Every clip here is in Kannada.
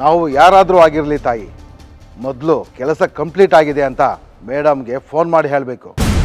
ನಾವು ಯಾರಾದರೂ ಆಗಿರಲಿ ತಾಯಿ, ಮೊದಲು ಕೆಲಸ ಕಂಪ್ಲೀಟ್ ಆಗಿದೆ ಅಂತ ಮೇಡಮ್ಗೆ ಫೋನ್ ಮಾಡಿ ಹೇಳಬೇಕು.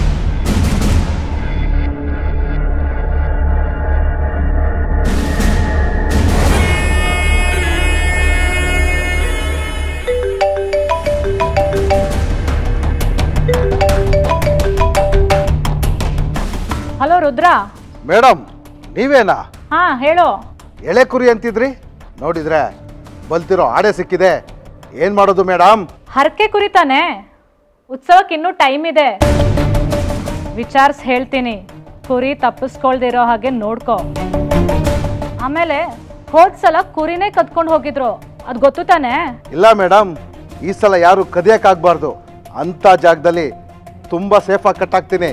ಹಲೋ ರುದ್ರ. ಮೇಡಮ್ ನೀವೇನಾ? ಹಾ ಹೇಳು. ಎಳೆ ಕುರಿ ಅಂತಿದ್ರಿ, ನೋಡಿದ್ರೆ ಬಲ್ತಿರೋ ಆಡೆ ಸಿಕ್ಕಿದೆ. ಏನ್ ಮಾಡೋದು ಮೇಡಮ್? ಹರಕೆ ಕುರಿತಾನೆ, ಉತ್ಸವಕ್ಕೆ ಇನ್ನೂ ಟೈಮ್ ಇದೆ. ವಿಚಾರಿಸಿ ಹೇಳ್ತೀನಿ, ಕುರಿ ತಪ್ಪಿಸ್ಕೊಳ್ದಿರೋ ಹಾಗೆ ನೋಡ್ಕೊ. ಆಮೇಲೆ ಹೋದ್ಸಲ ಕುರಿನೇ ಕದ್ಕೊಂಡು ಹೋಗಿದ್ರು, ಅದು ಗೊತ್ತು ತಾನೆ? ಇಲ್ಲ ಮೇಡಮ್, ಈ ಸಲ ಯಾರು ಕದಿಯಕ್ಕಾಗಬಾರ್ದು ಅಂತ ಜಾಗದಲ್ಲಿ ತುಂಬಾ ಸೇಫ್ ಆಗಿ ಕಟ್ಟಾಕ್ತೀನಿ.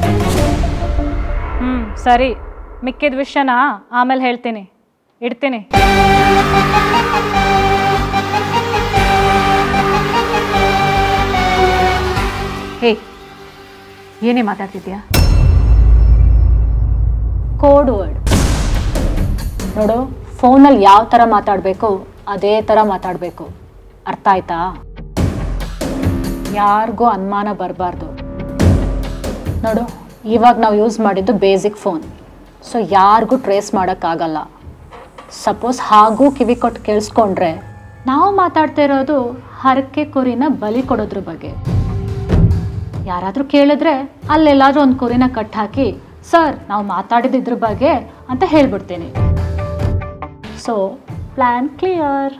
ಸರಿ, ಮಿಕ್ಕಿದ ವಿಷಯನ ಆಮೇಲೆ ಹೇಳ್ತೀನಿ. ಇಡ್ತೀನಿ. ಹೇ, ಏನೇ ಮಾತಾಡ್ತಿದ್ಯಾ? ಕೋಡ್ ವರ್ಡ್ ನೋಡು. ಫೋನಲ್ಲಿ ಯಾವ ಥರ ಮಾತಾಡಬೇಕು ಅದೇ ಥರ ಮಾತಾಡಬೇಕು, ಅರ್ಥ ಆಯ್ತಾ? ಯಾರಿಗೂ ಅನುಮಾನ ಬರಬಾರ್ದು. ನೋಡು, ಇವಾಗ ನಾವು ಯೂಸ್ ಮಾಡಿದ್ದು ಬೇಸಿಕ್ ಫೋನ್, ಸೊ ಯಾರಿಗೂ ಟ್ರೇಸ್ ಮಾಡೋಕ್ಕಾಗಲ್ಲ. ಸಪೋಸ್ ಹಾಗೂ ಕಿವಿ ಕೊಟ್ಟು ಕೇಳಿಸ್ಕೊಂಡ್ರೆ ನಾವು ಮಾತಾಡ್ತಾ ಇರೋದು ಹರಕೆ ಕುರಿನ ಬಲಿ ಕೊಡೋದ್ರ ಬಗ್ಗೆ. ಯಾರಾದರೂ ಕೇಳಿದ್ರೆ ಅಲ್ಲೆಲ್ಲಾದ್ರೂ ಒಂದು ಕುರಿನ ಕಟ್ ಹಾಕಿ, ಸರ್ ನಾವು ಮಾತಾಡಿದ್ರ ಬಗ್ಗೆ ಅಂತ ಹೇಳ್ಬಿಡ್ತೀನಿ. So plan clear.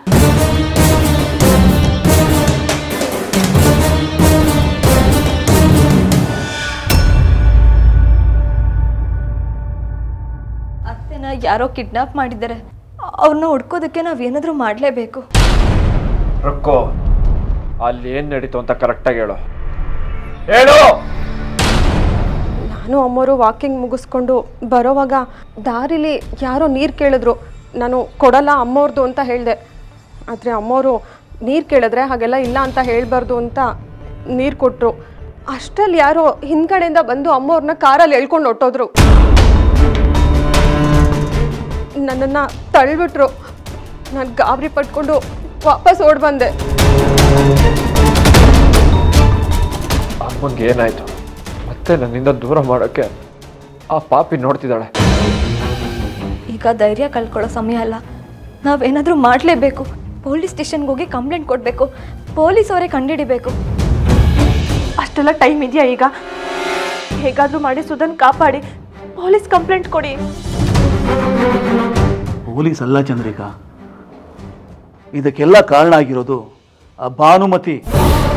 ಅತ್ತೆನ ಯಾರೋ ಕಿಡ್ನಾಪ್ ಮಾಡಿದ್ದಾರೆ, ಅವ್ರನ್ನ ಹುಡ್ಕೋದಕ್ಕೆ ನಾವೇನಾದ್ರೂ ಮಾಡಲೇಬೇಕು. ರೊಕ್ಕೋ, ಅಲ್ಲಿ ಏನು ನಡೀತು ಅಂತ ಕರೆಕ್ಟಾಗಿ ಹೇಳು. ನಾನು ಅಮ್ಮವರು ವಾಕಿಂಗ್ ಮುಗಿಸ್ಕೊಂಡು ಬರೋವಾಗ ದಾರಿಲಿ ಯಾರೋ ನೀರು ಕೇಳಿದ್ರು. ನಾನು ಕೊಡಲ್ಲ ಅಮ್ಮವ್ರದ್ದು ಅಂತ ಹೇಳಿದೆ. ಆದರೆ ಅಮ್ಮವರು ನೀರು ಕೇಳಿದ್ರೆ ಹಾಗೆಲ್ಲ ಇಲ್ಲ ಅಂತ ಹೇಳಬಾರ್ದು ಅಂತ ನೀರು ಕೊಟ್ಟರು. ಅಷ್ಟರಲ್ಲಿ ಯಾರೋ ಹಿಂದ್ಗಡೆಯಿಂದ ಬಂದು ಅಮ್ಮವ್ರನ್ನ ಕಾರಲ್ಲಿ ಎಳ್ಕೊಂಡು ಹೊಟ್ಟೋದ್ರು. ನನ್ನನ್ನು ತಳ್ಳಿಬಿಟ್ರು. ನಾನು ಗಾಬರಿ ಪಟ್ಕೊಂಡು ವಾಪಸ್ ಓಡ್ ಬಂದೆ. ಅಮ್ಮಂಗೆ ಏನಾಯ್ತು? ಮತ್ತೆ ನನ್ನಿಂದ ದೂರ ಮಾಡೋಕ್ಕೆ ಆ ಪಾಪಿ ನೋಡ್ತಿದ್ದಾಳೆ. ಈಗ ಧೈರ್ಯ ಕಳ್ಕೊಳ್ಳೋ ಸಮಯ ಅಲ್ಲ, ನಾವೇನಾದರೂ ಮಾಡಲೇಬೇಕು. ಪೊಲೀಸ್ ಸ್ಟೇಷನ್ಗೆ ಹೋಗಿ ಕಂಪ್ಲೇಂಟ್ ಕೊಡಬೇಕು, ಪೊಲೀಸ್ ಅವರೇ ಕಂಡುಹಿಡಿಬೇಕು. ಅಷ್ಟೆಲ್ಲ ಟೈಮ್ ಇದೆಯಾ ಈಗ? ಹೇಗಾದರೂ ಮಾಡಿ ಸುಧನ್ ಕಾಪಾಡಿ ಪೊಲೀಸ್ ಕಂಪ್ಲೇಂಟ್ ಕೊಡಿ. ಪೊಲೀಸ್ ಅಲ್ಲ ಚಂದ್ರಿಕಾ, ಇದಕ್ಕೆಲ್ಲ ಕಾರಣ ಆಗಿರೋದು ಆ ಭಾನುಮತಿ.